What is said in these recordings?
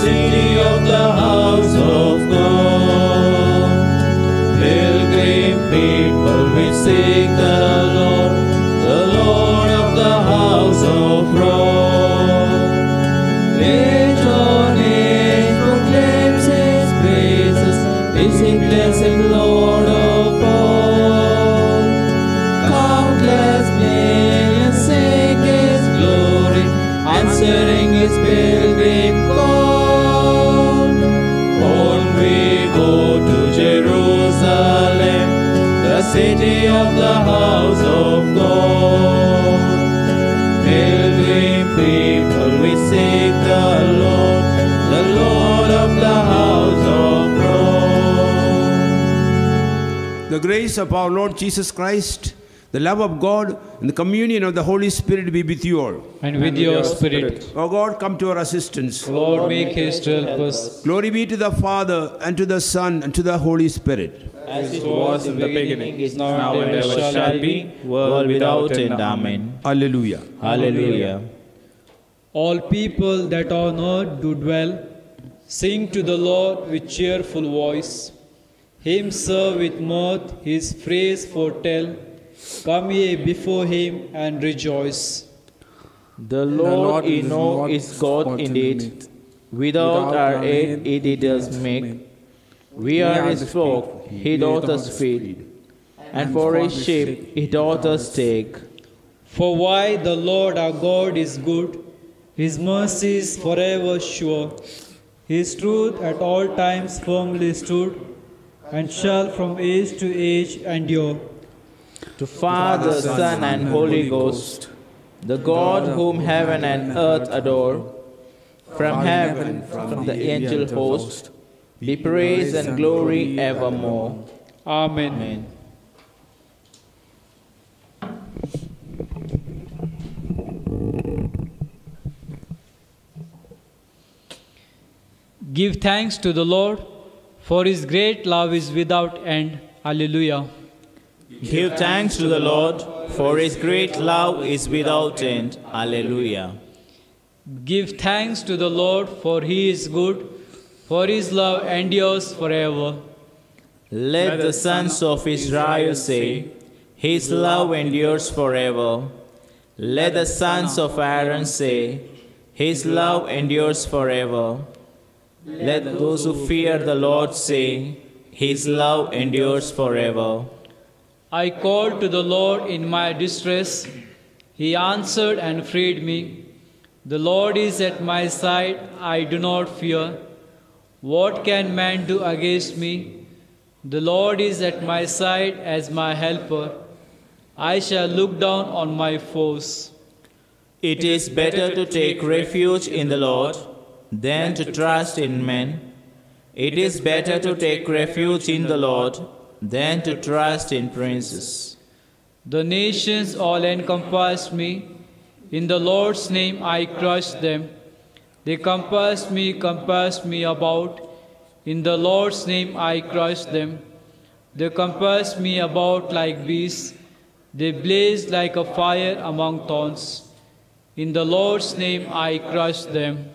city of the house of God. Pilgrim people, we seek the Lord of the house of Rome. Age on age proclaims His praises, we sing blessed Lord of all. Countless millions sing His glory, answering His pilgrim call. On we go to Jerusalem, the city of the house of God. Pilgrim people, we seek the Lord of the house of Rome. The grace of our Lord Jesus Christ, the love of God, and the communion of the Holy Spirit be with you all. And with your spirit. O God, come to our assistance. Lord, make haste to help us. Glory be to the Father, and to the Son, and to the Holy Spirit. As it was in the beginning, is now, and ever shall be, world without end. Amen. Hallelujah. Hallelujah. All people that on earth do dwell, sing to the Lord with cheerful voice. Him serve with mirth, His praise foretell. Come ye before Him and rejoice. The Lord ye know is God indeed. Without our aid it does make. We are His flock, He doth us feed, and for His sheep He doth us take. For why the Lord our God is good, His mercy is forever sure. His truth at all times firmly stood, and shall from age to age endure. To Father, Son, and Holy Ghost, the God whom heaven and earth adore, from heaven, from the angel host, be praise and glory evermore. Amen. Amen. Give thanks to the Lord, for His great love is without end. Alleluia. Give thanks to the Lord, for His great love is without end. Alleluia. Give thanks to the Lord, for He is good, for His love endures forever. Let the sons of Israel say, His love endures forever. Let the sons of Aaron say, His love endures forever. Let those who fear the Lord say, His love endures forever. I called to the Lord in my distress. He answered and freed me. The Lord is at my side, I do not fear. What can man do against me? The Lord is at my side as my helper. I shall look down on my foes. It is better to take refuge in the Lord than to trust in men. It is better to take refuge in the Lord than to trust in princes. The nations all encompassed me. In the Lord's name I crushed them. They compassed me about. In the Lord's name I crushed them. They compassed me about like beasts. They blazed like a fire among thorns. In the Lord's name I crushed them.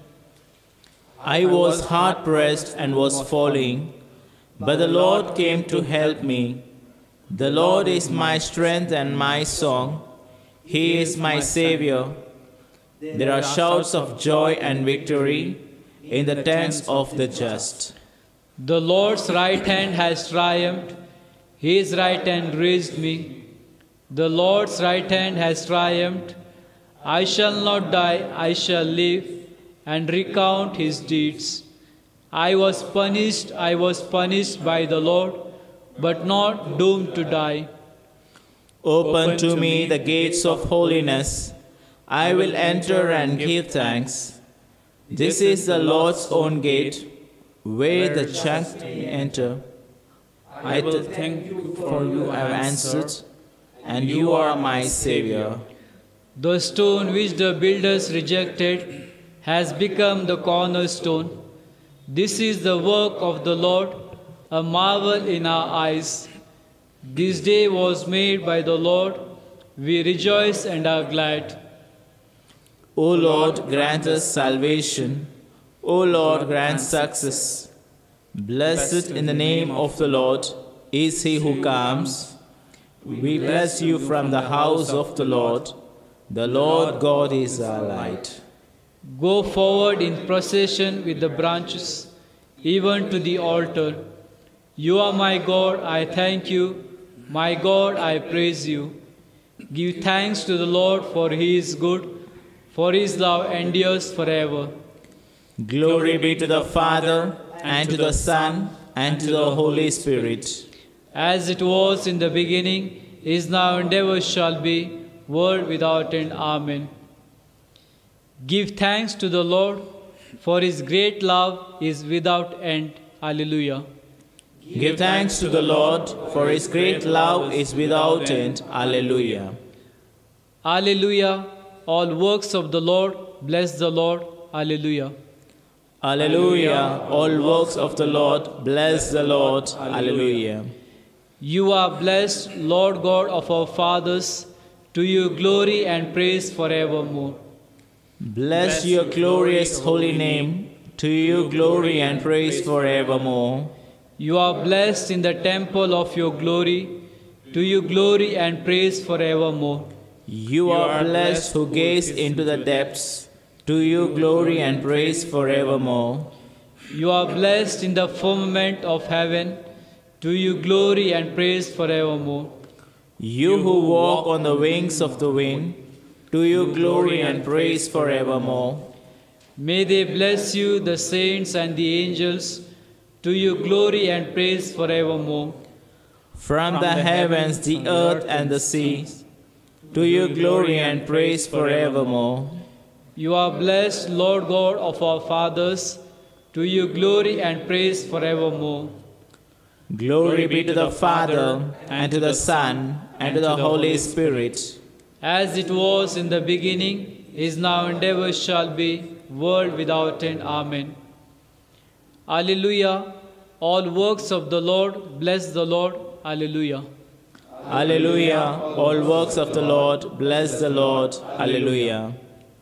I was hard-pressed and was falling, but the Lord came to help me. The Lord is my strength and my song. He is my Savior. There are shouts of joy and victory in the tents of the just. The Lord's right hand has triumphed. His right hand raised me. The Lord's right hand has triumphed. I shall not die, I shall live and recount His deeds. I was punished by the Lord, but not doomed to die. Open to me the gates of holiness. I will enter and give thanks. This is the Lord's own gate, where the just enter. I will thank you, for you have answered, and you are my Savior. The stone which the builders rejected has become the cornerstone. This is the work of the Lord, a marvel in our eyes. This day was made by the Lord. We rejoice and are glad. O Lord, grant us salvation. O Lord, grant success. Blessed in the name of the Lord is he who comes. We bless you from the house of the Lord. The Lord God is our light. Go forward in procession with the branches, even to the altar. You are my God, I thank you. My God, I praise you. Give thanks to the Lord, for he is good, for his love endures forever. Glory be to the Father, and to the Son, and to the Holy Spirit. As it was in the beginning, is now, and ever shall be, world without end. Amen. Give thanks to the Lord, for his great love is without end. Alleluia. Give thanks to the Lord, for his great love is without end. Alleluia. Alleluia. All works of the Lord, bless the Lord. Alleluia. Alleluia. All works of the Lord, bless the Lord. Alleluia. You are blessed, Lord God of our fathers. To you glory and praise forevermore. Bless your glorious holy name. To you glory and praise forevermore. You are blessed in the temple of your glory. To you glory and praise forevermore. You are blessed who gaze into the depths. To you glory and praise forevermore. You are blessed in the firmament of heaven. To you glory and praise forevermore. You who walk on the wings of the wind, to you glory and praise forevermore. May they bless you, the saints and the angels. To you glory and praise forevermore. From the heavens, the earth and the seas, to you glory and praise forevermore. You are blessed, Lord God of our fathers. To you glory and praise forevermore. Glory be to the Father, and to the Son, and to the Holy Spirit. As it was in the beginning, is now, and ever shall be, world without end. Amen. Alleluia. All works of the Lord, bless the Lord. Alleluia. Alleluia. All works of the Lord, bless the Lord. Alleluia.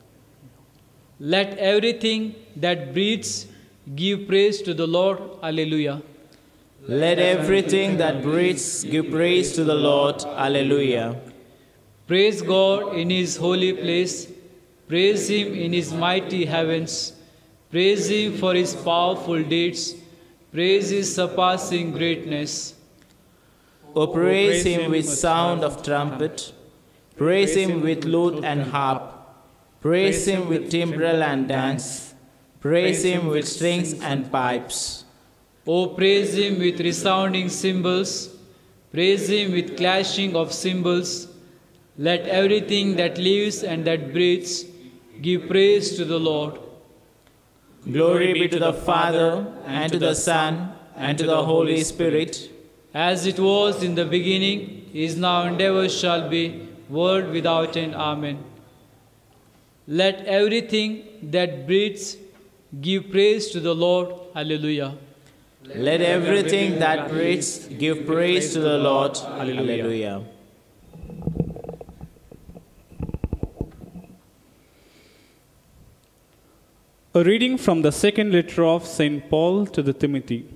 Let everything that breathes give praise to the Lord. Alleluia. Let everything that breathes give praise to the Lord. Alleluia. Praise God in his holy place. Praise him in his mighty heavens. Praise him for his powerful deeds. Praise his surpassing greatness. O praise him with sound of trumpet. Praise him with lute and harp. Praise him with timbrel and dance. Praise him with strings and pipes. O praise him with resounding cymbals. Praise him with clashing of cymbals. Let everything that lives and that breathes give praise to the Lord. Glory be to the Father, and to the Son, and to the Holy Spirit. As it was in the beginning, is now, and ever shall be, world without end. Amen. Let everything that breathes give praise to the Lord. Alleluia. Let everything that breathes give praise to the Lord. Alleluia. A reading from the second letter of St. Paul to the Timothy.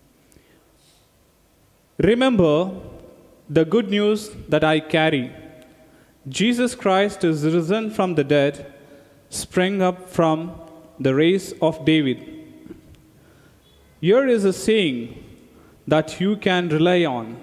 Remember the good news that I carry. Jesus Christ is risen from the dead, sprang up from the race of David. Here is a saying that you can rely on.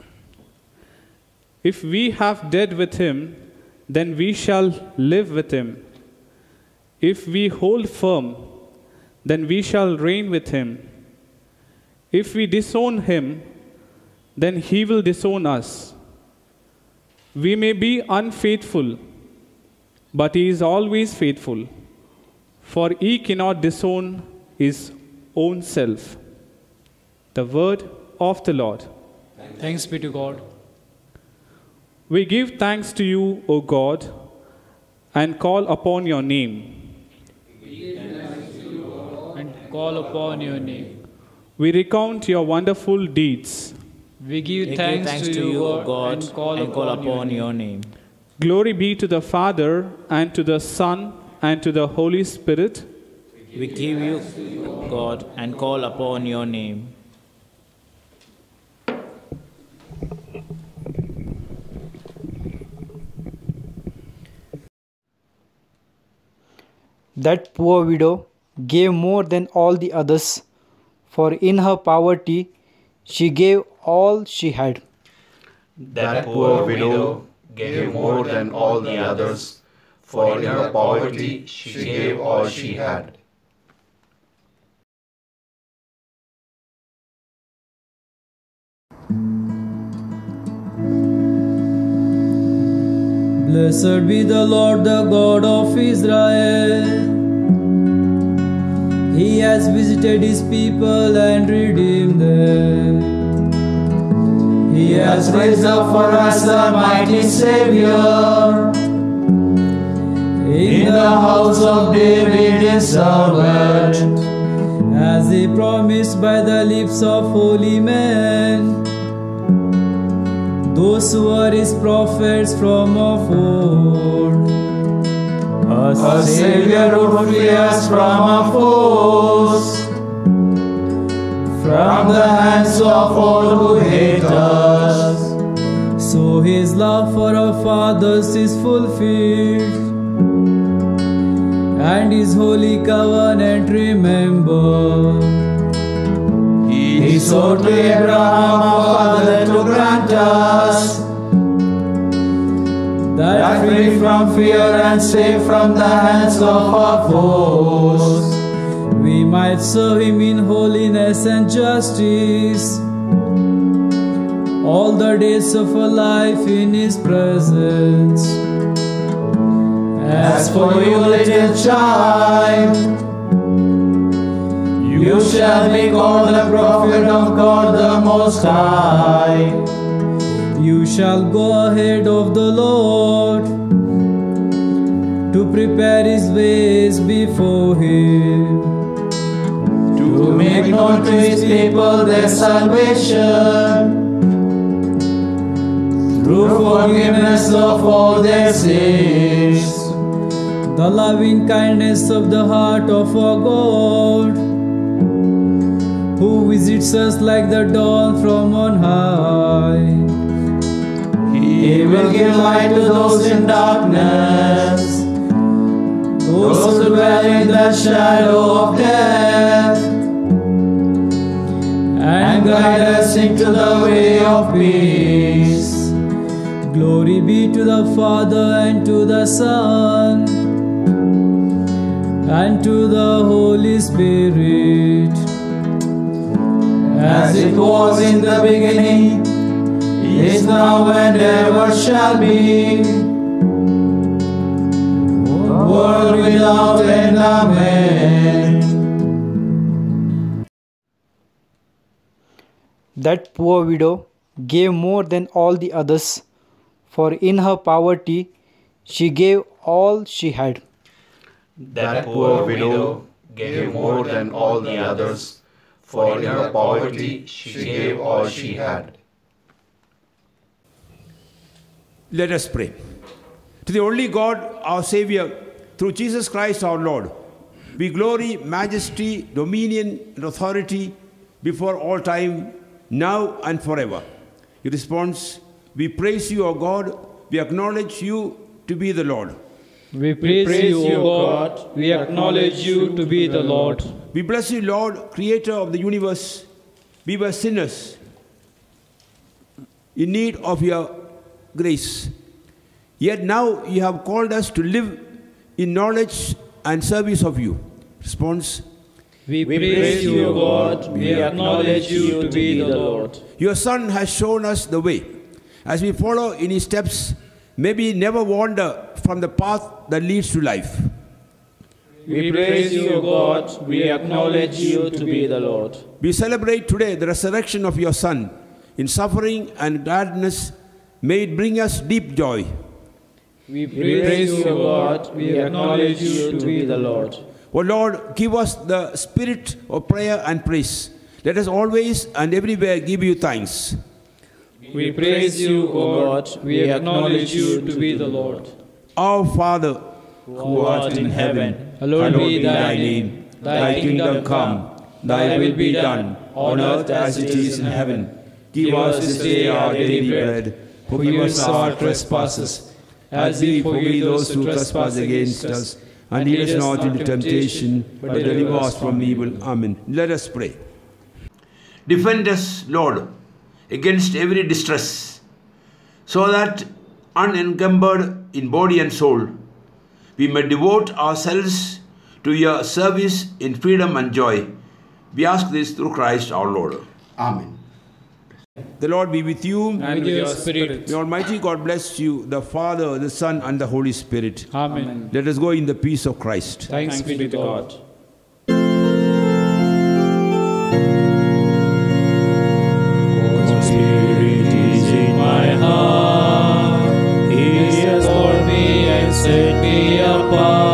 If we have died with him, then we shall live with him. If we hold firm, then we shall reign with him. If we disown him, then he will disown us. We may be unfaithful, but he is always faithful, for he cannot disown his own self. The word of the Lord. Thanks be to God. We give thanks to you, O God, and call upon your name. And call upon your name. We recount your wonderful deeds. We give thanks to you, O God, and call upon your name. Glory be to the Father, and to the Son, and to the Holy Spirit. We give you, God, and call upon your name. That poor widow gave more than all the others, for in her poverty she gave all she had. That poor widow gave more than all the others, for in her poverty she gave all she had. Blessed be the Lord, the God of Israel. He has visited his people and redeemed them. He has raised up for us a mighty Savior in the house of David his servant, as he promised by the lips of holy men, those who are his prophets from of old. A Savior who would free us from our foes, from the hands of all who hate us. So his love for our fathers is fulfilled, and his holy covenant remembered. He swore to Abraham our father to grant us that free from fear and safe from the hands of our foes, we might serve him in holiness and justice all the days of our life in his presence. As for you, little child, you shall be called the prophet of God the Most High. You shall go ahead of the Lord to prepare his ways before him, to make known to his people their salvation, through forgiveness of all their sins. The loving kindness of the heart of our God, who visits us like the dawn from on high. He will give light to those in darkness, those who dwell in the shadow of death, and guide us into the way of peace. Glory be to the Father, and to the Son, and to the Holy Spirit, as it was in the beginning, is now, and ever shall be, world without end. Amen. That poor widow gave more than all the others, for in her poverty she gave all she had. That poor widow gave more than all the others, for in her poverty she gave all she had. Let us pray. To the only God, our Savior, through Jesus Christ our Lord, be glory, majesty, dominion, and authority before all time, now and forever. In response, we praise you, O God. We acknowledge you to be the Lord. We praise you, O God. We acknowledge you to be the Lord. We bless you, Lord, creator of the universe. We were sinners in need of your grace. Yet now you have called us to live in knowledge and service of you. Response. We praise you, O God. We acknowledge you to be the Lord. Your Son has shown us the way. As we follow in his steps, may we never wander from the path that leads to life. We praise you, O God. We acknowledge you to be the Lord. We celebrate today the resurrection of your Son. In suffering and gladness, may it bring us deep joy. We praise you, O God. We acknowledge you to be the Lord. O Lord, give us the spirit of prayer and praise. Let us always and everywhere give you thanks. We praise you, O God. We acknowledge you to be the Lord. Our Father, who art in heaven, Hallowed be thy name. Thy kingdom come, thy will be done, on earth as it is in heaven. Give us this day our daily bread. Forgive us our trespasses, as we forgive those who trespass against us. And lead us not into temptation, but deliver us from evil. Amen. Let us pray. Defend us, Lord, against every distress, so that, unencumbered in body and soul, we may devote ourselves to your service in freedom and joy. We ask this through Christ our Lord. Amen. The Lord be with you. And with your spirit. May Almighty God bless you, the Father, the Son, and the Holy Spirit. Amen. Let us go in the peace of Christ. Thanks be to God. God's Spirit is in my heart. He has called me and set me apart.